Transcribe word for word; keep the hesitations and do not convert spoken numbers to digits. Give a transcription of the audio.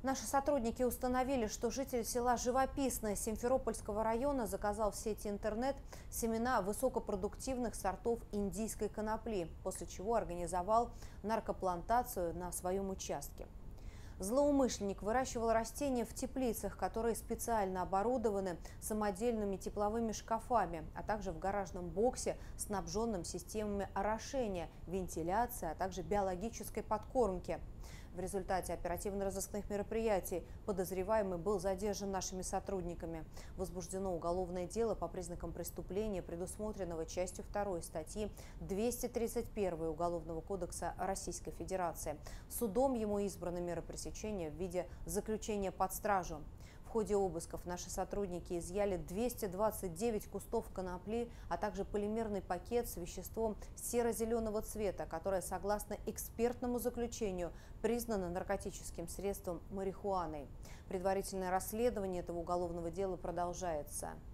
Наши сотрудники установили, что житель села Живописное Симферопольского района заказал в сети интернет семена высокопродуктивных сортов индийской конопли, после чего организовал наркоплантацию на своем участке. Злоумышленник выращивал растения в теплицах, которые специально оборудованы самодельными тепловыми шкафами, а также в гаражном боксе, снабженном системами орошения, вентиляции, а также биологической подкормки. В результате оперативно-розыскных мероприятий подозреваемый был задержан нашими сотрудниками. Возбуждено уголовное дело по признакам преступления, предусмотренного частью второй статьи двести тридцать первой Уголовного кодекса Российской Федерации. Судом ему избрана мера пресечения в виде заключения под стражу. В ходе обысков наши сотрудники изъяли двести двадцать девять кустов конопли, а также полимерный пакет с веществом серо-зеленого цвета, которое, согласно экспертному заключению, признано наркотическим средством марихуаной. Предварительное расследование этого уголовного дела продолжается.